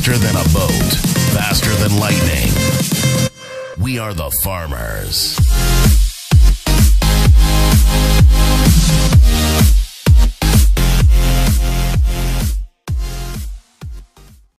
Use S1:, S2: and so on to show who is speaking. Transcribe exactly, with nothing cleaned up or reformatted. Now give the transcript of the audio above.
S1: Faster than a boat, faster than lightning. We are the farmers.